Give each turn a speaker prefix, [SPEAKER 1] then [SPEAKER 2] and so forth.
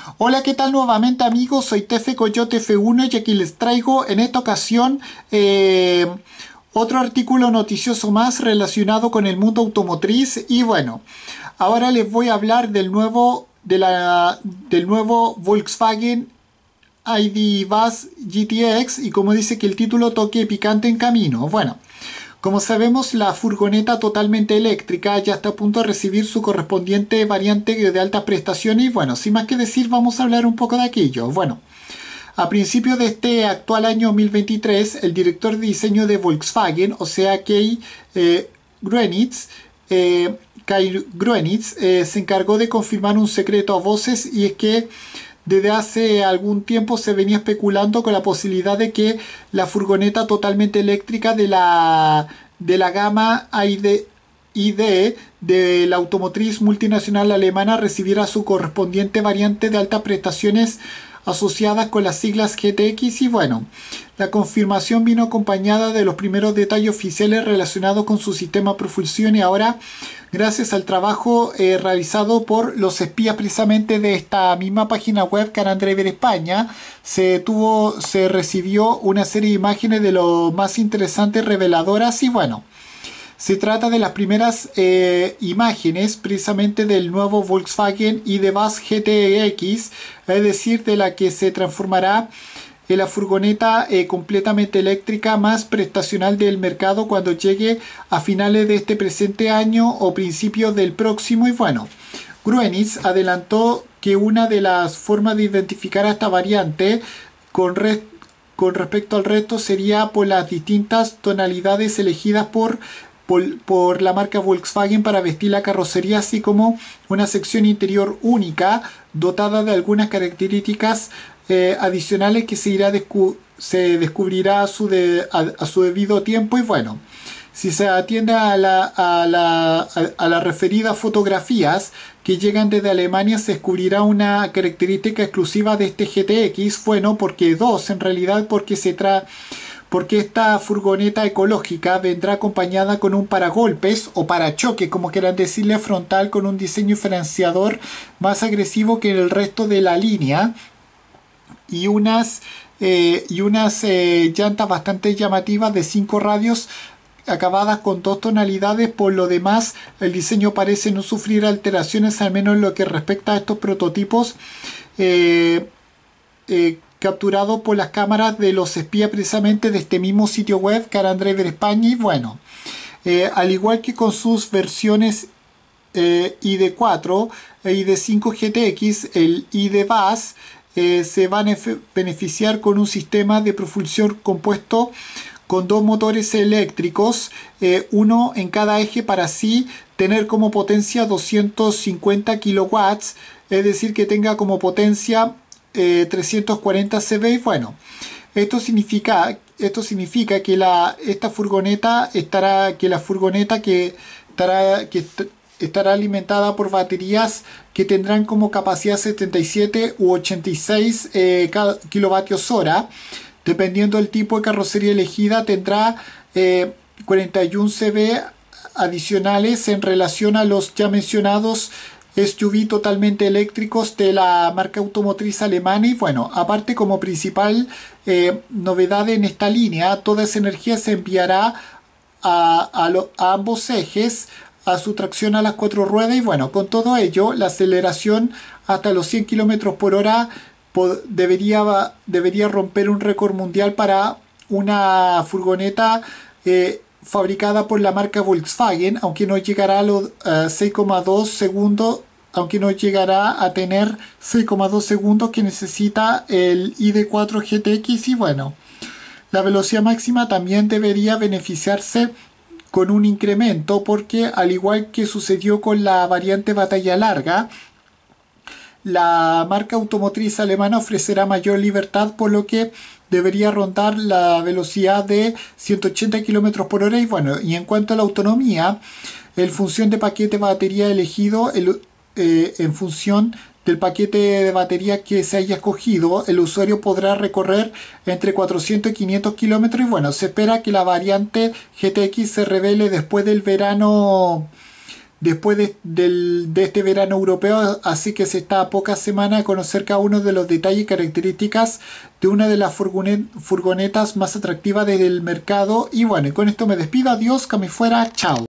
[SPEAKER 1] Hola, ¿qué tal nuevamente amigos? Soy Tefe Coyote F1 y aquí les traigo en esta ocasión otro artículo noticioso más relacionado con el mundo automotriz y bueno, ahora les voy a hablar del nuevo Volkswagen ID Buzz GTX y como dice que el título toque picante en camino. Bueno, como sabemos, la furgoneta totalmente eléctrica ya está a punto de recibir su correspondiente variante de altas prestaciones y bueno, sin más que decir, vamos a hablar un poco de aquello. Bueno, a principios de este actual año 2023, el director de diseño de Volkswagen, o sea, Gruenitz, Kai Gruenitz, se encargó de confirmar un secreto a voces y es que desde hace algún tiempo se venía especulando con la posibilidad de que la furgoneta totalmente eléctrica de la gama ID de la automotriz multinacional alemana recibiera su correspondiente variante de altas prestaciones asociadas con las siglas GTX y bueno, la confirmación vino acompañada de los primeros detalles oficiales relacionados con su sistema de propulsión y ahora, gracias al trabajo realizado por los espías precisamente de esta misma página web Canal Driver España, se recibió una serie de imágenes de lo más interesantes, reveladoras y bueno, se trata de las primeras imágenes precisamente del nuevo Volkswagen ID.Buzz GTX, es decir, de la que se transformará en la furgoneta completamente eléctrica más prestacional del mercado cuando llegue a finales de este presente año o principios del próximo. Y bueno, Gruenitz adelantó que una de las formas de identificar a esta variante con respecto al resto sería por las distintas tonalidades elegidas por la marca Volkswagen para vestir la carrocería, así como una sección interior única dotada de algunas características adicionales que se descubrirá a su debido tiempo. Y bueno, si se atiende a las referidas fotografías que llegan desde Alemania, se descubrirá una característica exclusiva de este GTX. Bueno, porque dos, en realidad, porque esta furgoneta ecológica vendrá acompañada con un paragolpes o parachoque, como quieran decirle, frontal con un diseño diferenciador más agresivo que el resto de la línea y unas llantas bastante llamativas de 5 radios acabadas con dos tonalidades. Por lo demás, el diseño parece no sufrir alteraciones, al menos en lo que respecta a estos prototipos capturado por las cámaras de los espías precisamente de este mismo sitio web Car Driver España. Y bueno, al igual que con sus versiones ID4 e ID5 GTX, el ID.Buzz se van a beneficiar con un sistema de propulsión compuesto con dos motores eléctricos, uno en cada eje, para así tener como potencia 250 kilowatts, es decir, que tenga como potencia 340 CV. Y bueno, esto significa que esta furgoneta estará alimentada por baterías que tendrán como capacidad 77 u 86 kilovatios hora. Dependiendo del tipo de carrocería elegida, tendrá 41 CV adicionales en relación a los ya mencionados SUV totalmente eléctricos de la marca automotriz alemana. Y bueno, aparte, como principal novedad en esta línea, toda esa energía se enviará a ambos ejes, a su tracción a las cuatro ruedas. Y bueno, con todo ello, la aceleración hasta los 100 km por hora debería romper un récord mundial para una furgoneta fabricada por la marca Volkswagen, aunque no llegará a los 6,2 segundos, aunque no llegará a tener 6,2 segundos que necesita el ID4 GTX. Y bueno, la velocidad máxima también debería beneficiarse con un incremento, porque al igual que sucedió con la variante batalla larga, la marca automotriz alemana ofrecerá mayor libertad, por lo que debería rondar la velocidad de 180 km por hora. Y bueno, y en cuanto a la autonomía, en función de paquete de batería elegido, en función del paquete de batería que se haya escogido, el usuario podrá recorrer entre 400 y 500 kilómetros. Y bueno, se espera que la variante GTX se revele después del verano después de este verano europeo, así que se está a pocas semanas de conocer cada uno de los detalles y características de una de las furgonetas más atractivas del mercado. Y bueno, con esto me despido, adiós, que me fuera, chao.